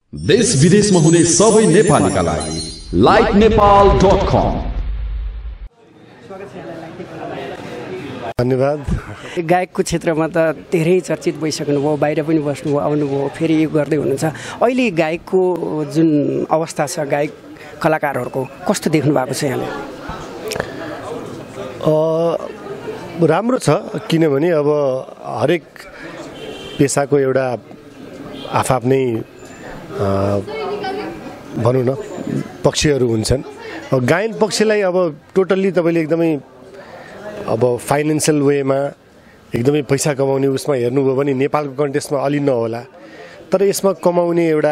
देश विदेशमा हुने सबै नेपालीका लागि lightnepal.com। धन्यवाद। गायकको क्षेत्रमा त धेरै चर्चित भइसक्नुभयो, बाहिर पनि बस्नुभयो, आउनुभयो, फेरि यो गर्दै हुनुहुन्छ। अहिले गायकको जुन अवस्था छ, गायक कलाकारहरूको कस्तो देख्नु भएको छ यहाँले? राम्रो छ, किनभने अब हरेक पेसाको एउटा आफ्नै भनौँ न पक्षहरू हुन्छन्। गायन पक्षलाई अब टोटल्ली तपाईँले एकदमै अब फाइनेन्सियल वेमा एकदमै पैसा कमाउने उसमा हेर्नुभयो भने नेपालको कन्टेक्स्टमा अलि नहोला, तर यसमा कमाउने एउटा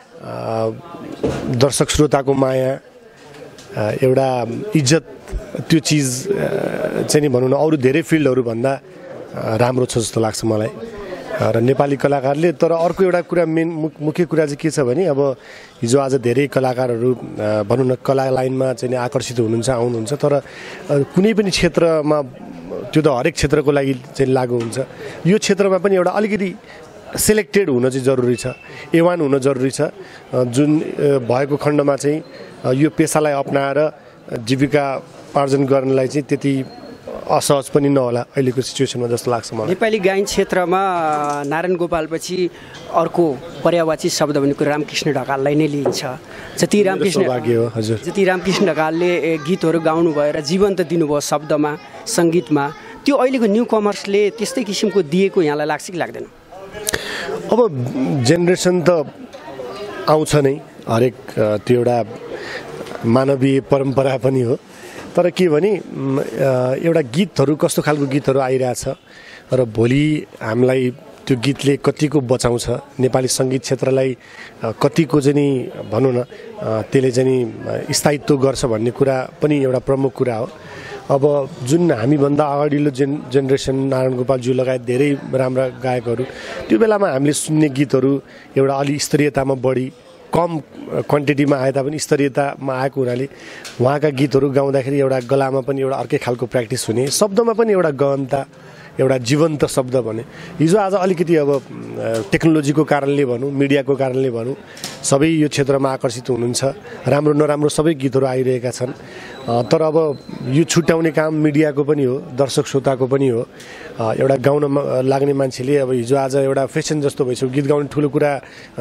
दर्शक श्रोताको माया, एउटा इज्जत, त्यो चिज चाहिँ नि भनौँ न अरू धेरै फिल्डहरूभन्दा राम्रो छ जस्तो लाग्छ मलाई र नेपाली कलाकारले। तर अर्को एउटा कुरा मुख्य कुरा चाहिँ के छ भने अब हिजो आज धेरै कलाकारहरू भनौँ न कला लाइनमा चाहिँ आकर्षित हुनुहुन्छ, आउनुहुन्छ, तर कुनै पनि क्षेत्रमा त्यो त हरेक क्षेत्रको लागि चाहिँ लागु हुन्छ। यो क्षेत्रमा पनि एउटा अलिकति सेलेक्टेड हुन चाहिँ जरुरी छ, एवान हुन जरुरी छ, जुन भएको खण्डमा चाहिँ यो पेसालाई अपनाएर जीविका आर्जन गर्नलाई चाहिँ त्यति असहज पनि नहोला अहिलेको सिचुएसनमा जस्तो लाग्छ मलाई। नेपाली गायन क्षेत्रमा नारायण गोपालपछि अर्को पर्यायवाची शब्द भनेको रामकृष्ण ढकाललाई नै लिइन्छ। जति रामकृष्ण ढकालले गीतहरू गाउनु भएर जीवन्त दिनुभयो शब्दमा, सङ्गीतमा, त्यो अहिलेको न्यू कमर्सले त्यस्तै किसिमको दिएको यहाँलाई लाग्छ कि लाग्दैन? अब जेनेरेसन त आउँछ नै, हरेक त्यो एउटा मानवीय परम्परा पनि हो, तर के भने एउटा गीतहरू कस्तो खालको गीतहरू आइरहेछ र भोलि हामीलाई त्यो गीतले कतिको बचाउँछ, नेपाली सङ्गीत क्षेत्रलाई कतिको चाहिँ नि भनौँ न त्यसले चाहिँ नि स्थायित्व गर्छ भन्ने कुरा पनि एउटा प्रमुख कुरा हो। अब जुन हामीभन्दा अगाडिल्लो जेनेरेसन नारायण गोपालज्यू लगायत धेरै राम्रा गायकहरू, त्यो बेलामा हामीले सुन्ने गीतहरू एउटा अलि स्तरीयतामा बढी कम क्वान्टिटीमा आए तापनि स्तरीयतामा आएको हुनाले उहाँका गीतहरू गाउँदाखेरि एउटा गलामा पनि एउटा अर्कै खालको प्र्याक्टिस हुने, शब्दमा पनि एउटा गहनता, एउटा जीवन्त शब्द भने। हिजो आज अलिकति अब टेक्नोलोजीको कारणले भनौँ, मिडियाको कारणले भनौँ, सबै यो क्षेत्रमा आकर्षित हुनुहुन्छ, राम्रो नराम्रो सबै गीतहरू आइरहेका छन्। तर अब यो छुट्याउने काम मिडियाको पनि हो, दर्शक श्रोताको पनि हो। एउटा गाउन लाग्ने मान्छेले अब हिजो आज एउटा फेसन जस्तो भइसक्यो, गीत गाउने ठुलो कुरा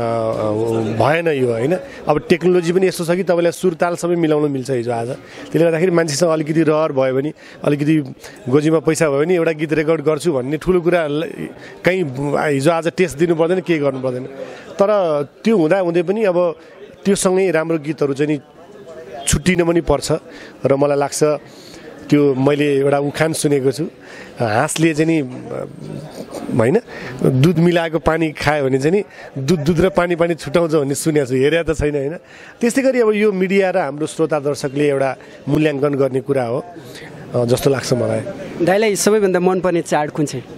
भएन यो, होइन। अब टेक्नोलोजी पनि यस्तो छ कि तपाईँलाई सुरताल सबै मिलाउन मिल्छ हिजो आज। त्यसले गर्दाखेरि मान्छेसँग अलिकति रहर भयो भने, अलिकति गोजीमा पैसा भयो भने एउटा गीत रेकर्ड गर्छु भन्ने ठुलो कुरा कहीँ हिजो आज टेस्ट दिनु पर्दैन, केही गर्नु पर्दैन। तर त्यो हुँदै पनि अब त्योसँगै राम्रो गीतहरू चाहिँ नि छुट्टिन पनि पर्छ र मलाई लाग्छ त्यो मैले एउटा उखान सुनेको छु, हाँसले चाहिँ नि होइन दुध मिलाएको पानी खायो भने चाहिँ नि दुध र पानी छुट्याउँछ भन्ने सुनेको छु, हेरेर त छैन, होइन। त्यस्तै गरी अब यो मिडिया र हाम्रो श्रोता दर्शकले एउटा मूल्याङ्कन गर्ने कुरा हो जस्तो लाग्छ मलाई। दाइलाई सबैभन्दा मनपर्ने चाड कुन चाहिँ?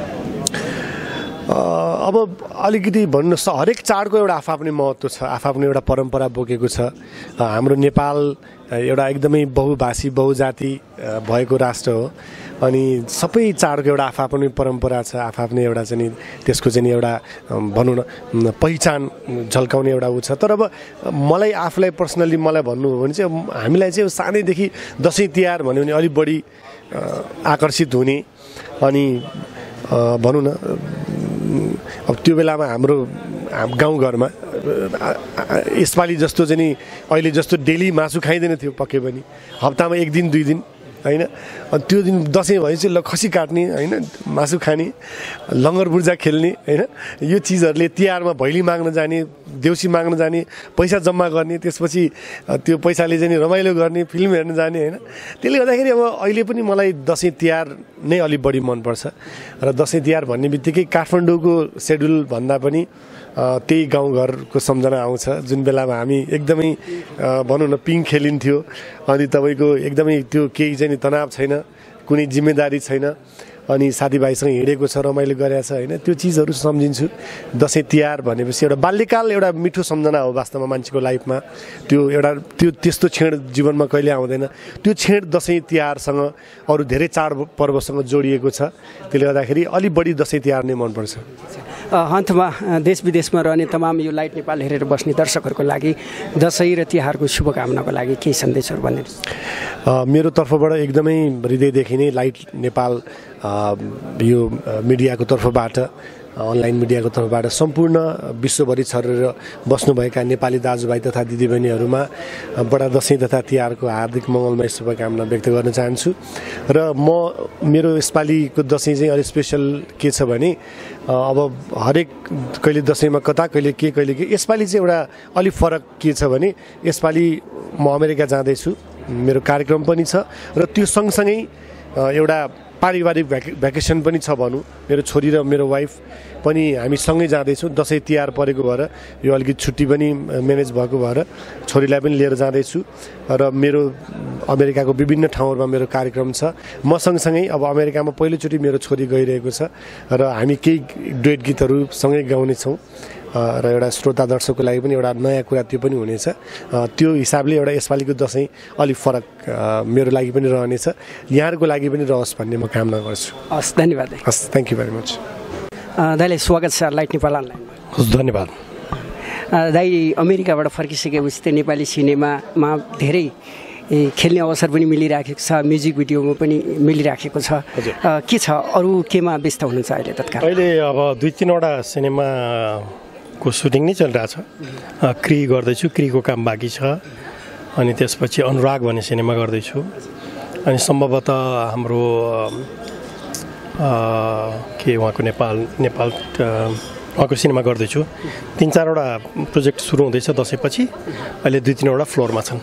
अब अलिकति भन्नु, हरेक चाडको एउटा आफ्नै महत्त्व छ, आफ्नै एउटा परम्परा बोकेको छ। हाम्रो नेपाल एउटा एकदमै बहुभाषी बहुजाति भएको राष्ट्र हो, अनि सबै चाडको एउटा आफ्नै परम्परा छ, आफ्नै एउटा चाहिँ त्यसको चाहिँ एउटा भनौँ न पहिचान झल्काउने एउटा ऊ छ। तर अब मलाई आफूलाई पर्सनल्ली मलाई भन्नु हो भने चाहिँ हामीलाई चाहिँ सानैदेखि दसैँ तिहार भन्यो भने अलिक बढी आकर्षित हुने, अनि भनौँ न अब त्यो बेलामा हाम्रो गाउँघरमा यसपालि जस्तो चाहिँ नि अहिले जस्तो डेली मासु खाइँदैन थियो, पक्कै पनि हप्तामा 1 दिन 2 दिन, होइन। अनि त्यो दिन दसैँ भएपछि खसी काट्ने, होइन, मासु खाने, लङ्गर बुर्जा खेल्ने, होइन, यो चिजहरूले तिहारमा भैली माग्न जाने, देउसी माग्न जाने, पैसा जम्मा गर्ने, त्यसपछि त्यो पैसाले चाहिँ रमाइलो गर्ने, फिल्म हेर्न जाने, होइन। त्यसले गर्दाखेरि अब अहिले पनि मलाई दसैँ तिहार नै अलिक बढी मनपर्छ र दसैँ तिहार भन्ने बित्तिकै काठमाडौँको सेड्युल भन्दा पनि त्यही गाउँघरको सम्झना आउँछ, जुन बेलामा हामी एकदमै भनौँ न पिङ खेलिन्थ्यो, अनि तपाईँको एकदमै त्यो केही चाहिँ तनाव छैन, कुनै जिम्मेदारी छैन, अनि साथीभाइसँग हिँडेको छ, रमाइलो गरेको छ, होइन। त्यो चिजहरू सम्झिन्छु। दसैँ तिहार भनेपछि एउटा बाल्यकाल एउटा मिठो सम्झना हो वास्तवमा मान्छेको लाइफमा। त्यो एउटा त्यस्तो क्षण जीवनमा कहिले आउँदैन, त्यो क्षण दसैँ तिहारसँग अरू धेरै चाड पर्वसँग जोडिएको छ। त्यसले गर्दाखेरि अलि बढी दसैँ तिहार नै मनपर्छ। अन्तमा देश विदेशमा रहने तमाम यो लाइट नेपाल हेरेर बस्ने दर्शकहरूको लागि दसैँ र तिहारको शुभकामनाको लागि केही सन्देशहरू भनिदिनुहोस्। मेरो तर्फबाट एकदमै हृदयदेखि नै लाइट नेपाल यो मिडियाको तर्फबाट अनलाइन मिडियाको तर्फबाट सम्पूर्ण विश्वभरि छरेर बस्नुभएका नेपाली दाजुभाइ तथा दिदीबहिनीहरूमा बडा दसैँ तथा तिहारको हार्दिक मङ्गलमय शुभकामना व्यक्त गर्न चाहन्छु। र मेरो यसपालिको दसैँ चाहिँ अलिक स्पेसल के छ भने अब हरेक कहिले दसैँमा कता कहिले के यसपालि चाहिँ एउटा अलिक फरक के छ भने यसपालि म अमेरिका जाँदैछु, मेरो कार्यक्रम पनि छ र त्यो सँगसँगै एउटा पारिवारिक भ्याकेसन पनि छ भनौँ। मेरो छोरी र मेरो वाइफ पनि हामी सँगै जाँदैछौँ। दसैँ तिहार परेको भएर यो अलिकति छुट्टी पनि म्यानेज भएको भएर छोरीलाई पनि लिएर जाँदैछु र मेरो अमेरिकाको विभिन्न ठाउँहरूमा मेरो कार्यक्रम छ। म सँगसँगै अब अमेरिकामा पहिलोचोटि मेरो छोरी गइरहेको छ र हामी केही डुएट गीतहरू सँगै गाउनेछौँ र एउटा श्रोता दर्शकको लागि पनि एउटा नयाँ कुरा त्यो पनि हुनेछ। त्यो हिसाबले एउटा यसपालिको दसैँ अलिक फरक मेरो लागि पनि रहनेछ, यहाँहरूको लागि पनि रहोस् भन्ने म कामना गर्छु। हस्, धन्यवाद। हस्, थ्याङ्क यू भेरी मच। दाइलाई स्वागत छ लाइट नेपाल अनलाइनमा। हस्, धन्यवाद। दाइ अमेरिकाबाट फर्किसकेपछि त नेपाली सिनेमामा धेरै खेल्ने अवसर पनि मिलिराखेको छ, म्युजिक भिडियोमा पनि मिलिराखेको छ। के छ, अरू केमा व्यस्त हुनुहुन्छ अहिले तत्काल? अहिले अब 2-3वटा सिनेमा को सुटिङ नै चलिरहेछ। क्री गर्दैछु, क्रीको काम बाँकी छ। अनि त्यसपछि अनुराग भन्ने सिनेमा गर्दैछु। अनि सम्भवतः हाम्रो के उहाँको नेपाल उहाँको सिनेमा गर्दैछु। 3-4वटा प्रोजेक्ट सुरु हुँदैछ दसैँपछि। अहिले 2-3वटा फ्लोरमा छन्।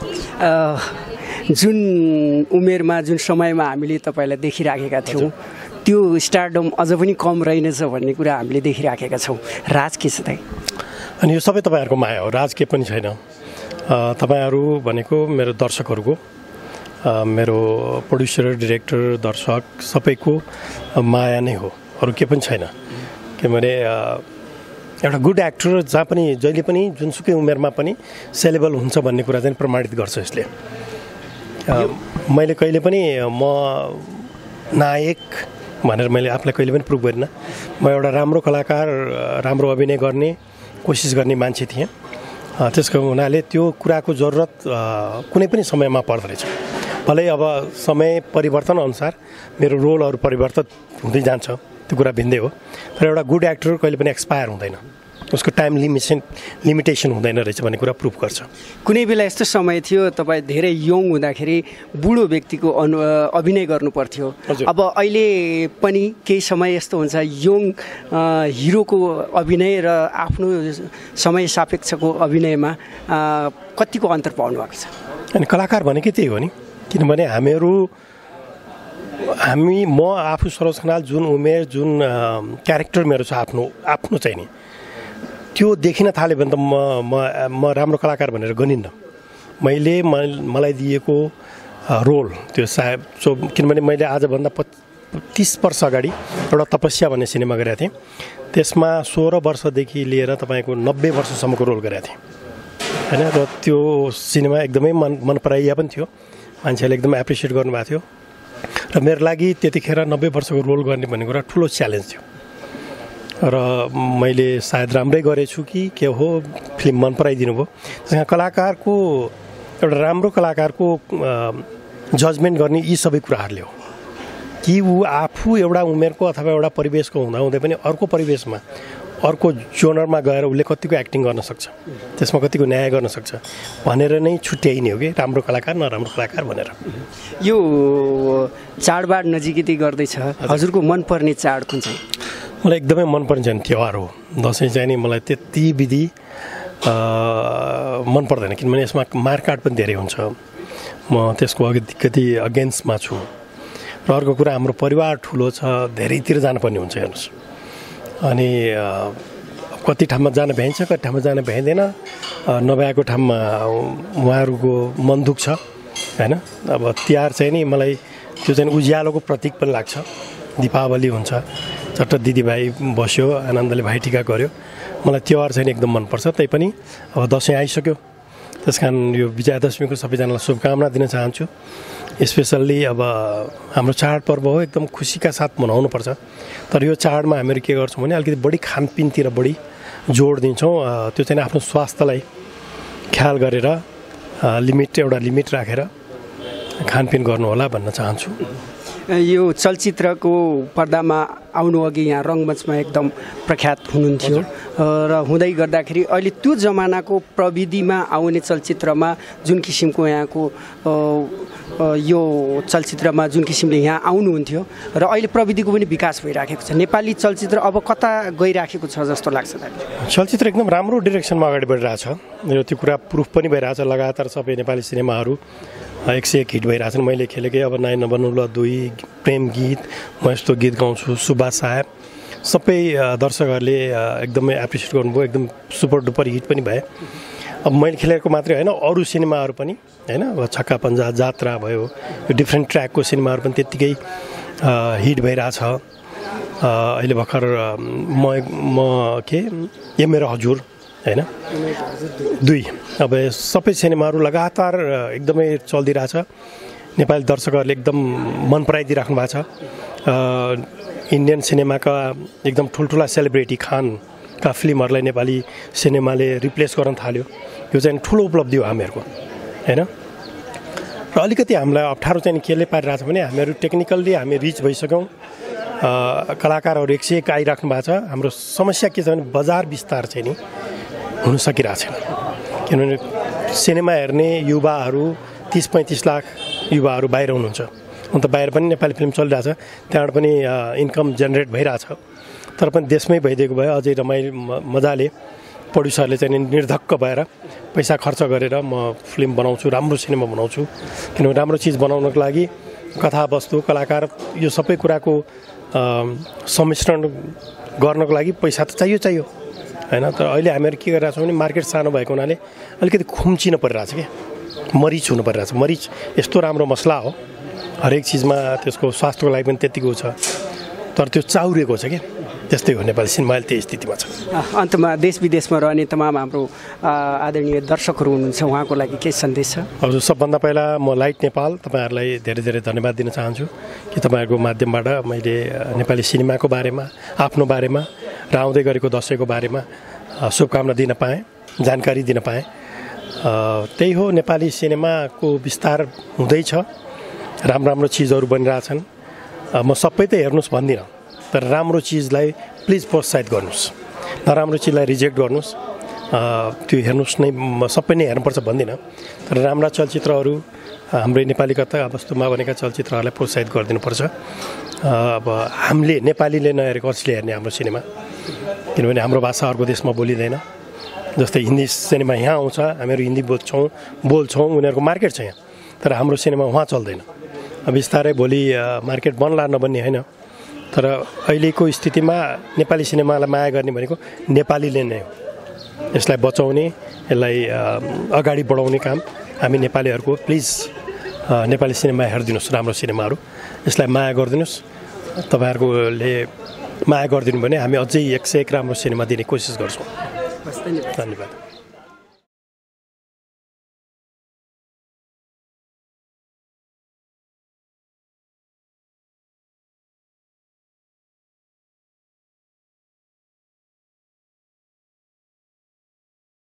जुन उमेरमा जुन समयमा हामीले तपाईँलाई देखिराखेका थियौँ त्यो स्टारडम अझ पनि कम रहेनछ भन्ने कुरा हामीले देखिराखेका छौँ। राज के छ त? अनि यो सबै तपाईँहरूको माया हो, राज के पनि छैन। तपाईँहरू भनेको मेरो दर्शकहरूको, मेरो प्रोड्युसर, डिरेक्टर, दर्शक सबैको माया नै हो, अरू के पनि छैन। किनभने एउटा गुड एक्टर जहाँ पनि जहिले पनि जुनसुकै उमेरमा पनि सेलेबल हुन्छ भन्ने कुरा चाहिँ प्रमाणित गर्छ यसले। मैले कहिले पनि म नायक भनेर मैले आफूलाई कहिले पनि प्रुभ गरिनँ। म एउटा राम्रो कलाकार, राम्रो अभिनय गर्ने कोसिस गर्ने मान्छे थिएँ। त्यसको हुनाले त्यो कुराको जरुरत कुनै पनि समयमा पर्दो रहेछ। भलै अब समय परिवर्तन अनुसार मेरो रोलहरू परिवर्तन हुँदै जान्छ, त्यो कुरा भिन्दै हो। तर एउटा गुड एक्टर कहिले पनि एक्सपायर हुँदैन, उसको टाइम लिमिटेसन हुँदैन रहेछ भन्ने कुरा प्रुभ गर्छ। कुनै बेला यस्तो समय थियो तपाईँ धेरै यङ हुँदाखेरि बुढो व्यक्तिको अभिनय गर्नु पर्थ्यो। अब अहिले पनि केही समय यस्तो हुन्छ यङ हिरोको अभिनय र आफ्नो समय सापेक्षको अभिनयमा कतिको अन्तर पाउनु भएको छ? अनि कलाकार भनेकै त्यही हो नि। किनभने म आफू सरोज खनाल जुन उमेर जुन क्यारेक्टर मेरो छ आफ्नो चाहिँ नि त्यो देखिन थाल्यो भने त म राम्रो कलाकार भनेर गनिन्न। मलाई दिएको रोल त्यो सायद किनभने मैले आजभन्दा 30 वर्ष अगाडि एउटा तपस्या भन्ने सिनेमा गरेको थिएँ। त्यसमा 16 वर्षदेखि लिएर तपाईँको 90 वर्षसम्मको रोल गरेको थिएँ होइन। र त्यो सिनेमा एकदमै मन पराइया पनि थियो, मान्छेहरूले एकदमै एप्रिसिएट गर्नुभएको थियो। र मेरो लागि त्यतिखेर 90 वर्षको रोल गर्ने भन्ने कुरा ठुलो च्यालेन्ज थियो। र मैले सायद राम्रै गरेछु कि के हो, फिल्म मन पराइदिनु भयो। त्यसमा कलाकारको एउटा राम्रो कलाकारको जजमेन्ट गर्ने यी सबै कुराहरूले हो कि ऊ आफू एउटा उमेरको अथवा एउटा परिवेशको हुँदाहुँदै पनि अर्को परिवेशमा अर्को जोनरमा गएर उसले कतिको एक्टिङ गर्न सक्छ, त्यसमा कतिको न्याय गर्न सक्छ भनेर नै छुट्याइने हो कि राम्रो कलाकार नराम्रो कलाकार भनेर। यो चाडबाड नजिकै गर्दैछ, हजुरको मनपर्ने चाड कुन चाहिँ? मलाई एकदमै मनपर्ने चाहिँ तिहार हो। दसैँ चाहिँ नि मलाई त्यति विधि मन पर्दैन, किनभने यसमा मारकाट पनि धेरै हुन्छ। म त्यसको अलिकति अगेन्स्टमा छु। र अर्को कुरा हाम्रो परिवार ठुलो छ, धेरैतिर जानुपर्ने हुन्छ हेर्नुहोस्। अनि कति ठाउँमा जान भ्याइन्छ, कति ठाउँमा जान भ्याइँदैन। नभएको ठाउँमा उहाँहरूको मन दुख्छ होइन। अब तिहार चाहिँ नि मलाई त्यो चाहिँ उज्यालोको प्रतीक पनि लाग्छ। दीपावली हुन्छ, चट्ट दिदीभाइ बस्यो, आनन्दले भाइटिका गऱ्यो। मलाई तिहार चाहिँ एकदम मनपर्छ। तैपनि अब दसैँ आइसक्यो, त्यस कारण यो विजयादशमीको सबैजनालाई शुभकामना दिन चाहन्छु। स्पेसल्ली अब हाम्रो चाडपर्व हो, एकदम खुसीका साथ मनाउनुपर्छ। तर यो चाडमा हामीहरू के गर्छौँ भने अलिकति बढी खानपिनतिर बढी जोड दिन्छौँ। त्यो चाहिँ आफ्नो स्वास्थ्यलाई ख्याल गरेर एउटा लिमिट राखेर खानपिन गर्नु होला भन्न चाहन्छु। यो चलचित्रको पर्दामा आउनु अघि यहाँ रङ्गमञ्चमा एकदम प्रख्यात हुनुहुन्थ्यो र हुँदै गर्दाखेरि अहिले त्यो जमानाको प्रविधिमा आउने चलचित्रमा जुन किसिमको यहाँको यो चलचित्रमा जुन किसिमले यहाँ आउनुहुन्थ्यो र अहिले प्रविधिको पनि विकास भइराखेको छ, नेपाली चलचित्र अब कता गइराखेको छ जस्तो लाग्छ? चलचित्र एकदम राम्रो डिरेक्सनमा अगाडि बढिरहेछ। यो त्यो कुरा प्रुफ पनि भइरहेछ। लगातार सबै नेपाली सिनेमाहरू 101 हिट भइरहेछन्। मैले खेलेकै अब नाइ नबन्नु ल 2, प्रेम गीत, म यस्तो गीत गाउँछु, सुभाष साहेब, सबै दर्शकहरूले एकदमै एप्रिसिएट गर्नुभयो। एकदम सुपर डुपर हिट पनि भए। अब मैले खेलेको मात्रै होइन, अरू सिनेमाहरू पनि होइन, अब छक्का पन्जा, जात्रा भयो, यो डिफ्रेन्ट ट्र्याकको सिनेमाहरू पनि त्यत्तिकै हिट भइरहेछ। अहिले भर्खर म के यो मेरो हजुर होइन 2, अब सबै सिनेमाहरू लगातार एकदमै चलिदिरहेछ। नेपाली दर्शकहरूले एकदम मन पराइदिइराख्नु भएको छ। इन्डियन सिनेमाका एकदम ठुल्ठुला सेलिब्रिटी खानका फिल्महरूलाई नेपाली सिनेमाले रिप्लेस गर्न थाल्यो। यो चाहिँ ठुलो उपलब्धि हो हामीहरूको होइन। र अलिकति हामीलाई अप्ठ्यारो चाहिँ केले पारिरहेछ भने हामीहरू टेक्निकल्ली हामी रिच भइसक्यौँ। कलाकारहरू 101 आइराख्नु भएको छ। हाम्रो समस्या के छ भने बजार विस्तार चाहिँ नि हुन सकिरहेको छैन। किनभने सिनेमा हेर्ने युवाहरू 30-35 लाख युवाहरू बाहिर हुनुहुन्छ। अन्त बाहिर पनि नेपाली फिल्म चलिरहेछ, त्यहाँबाट पनि इन्कम जेनेरेट भइरहेछ। तर पनि देशमै भइदिएको भए अझै मजाले प्रड्युसरले चाहिँ निर्धक्क भएर पैसा खर्च गरेर म फिल्म बनाउँछु, राम्रो सिनेमा बनाउँछु। किनभने राम्रो चिज बनाउनको लागि कथावस्तु, कलाकार, यो सबै कुराको सम्मिश्रण गर्नको लागि पैसा त चाहियो होइन। तर अहिले हामीहरू के गरिरहेको छौँ भने मार्केट सानो भएको हुनाले अलिकति खुम्चिन परिरहेछ क्या, मरिच हुनु परिरहेछ। मरिच यस्तो राम्रो मसला हो, हरेक चिजमा त्यसको स्वास्थ्यको लागि पनि त्यत्तिको छ, तर त्यो चाउरिएको छ क्या। त्यस्तै हो नेपाली सिनेमा अहिले त्यही स्थितिमा छ। अन्तमा देश विदेशमा रहने तमाम हाम्रो आदरणीय दर्शकहरू हुनुहुन्छ, उहाँको लागि के सन्देश छ? हजुर, सबभन्दा पहिला म लाइट नेपाल तपाईँहरूलाई धेरै धेरै धन्यवाद दिन चाहन्छु कि तपाईँहरूको माध्यमबाट मैले नेपाली सिनेमाको बारेमा, आफ्नो बारेमा र आउँदै गरेको दसैँको बारेमा शुभकामना दिन पाएँ, जानकारी दिन पाएँ। त्यही हो, नेपाली सिनेमाको विस्तार हुँदैछ, राम्रो चिजहरू बनिरहेछन्। म सबै त हेर्नुहोस् भन्दिनँ, तर राम्रो चिजलाई प्लिज प्रोत्साहित गर्नुहोस्, नराम्रो चिजलाई रिजेक्ट गर्नुहोस्। त्यो हेर्नुहोस् नै, सबै नै हेर्नुपर्छ भन्दिनँ, तर राम्रा चलचित्रहरू हाम्रो नेपाली कथावस्तुमा बनेका चलचित्रहरूलाई प्रोत्साहित गरिदिनुपर्छ। अब हामीले नेपालीले नहेरेको कसले हेर्ने हाम्रो सिनेमा? किनभने हाम्रो भाषा अर्को देशमा बोलिँदैन। जस्तै हिन्दी सिनेमा यहाँ आउँछ, हामीहरू हिन्दी बोल्छौँ, उनीहरूको मार्केट छ यहाँ, तर हाम्रो सिनेमा उहाँ चल्दैन। बिस्तारै भोलि मार्केट बन्ला नबन्ने होइन, तर अहिलेको स्थितिमा नेपाली सिनेमालाई माया गर्ने भनेको नेपालीले नै हो। यसलाई बचाउने, यसलाई अगाडि बढाउने काम हामी नेपालीहरूको। प्लिज नेपाली सिनेमा हेरिदिनुहोस्, राम्रो सिनेमाहरू, यसलाई माया गरिदिनुहोस्। तपाईँहरूले माया गरिदिनु भने हामी अझै 101 राम्रो सिनेमा दिने कोसिस गर्छौँ। धन्यवाद।